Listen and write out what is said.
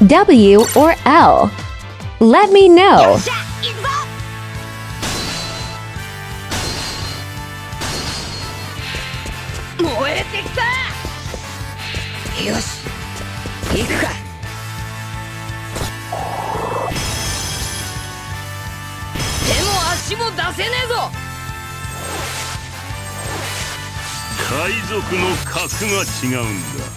W or L? Let me know. 燃えてきた。よし、行くか。手も足も出せねえぞ。 海賊の格が違うんだ。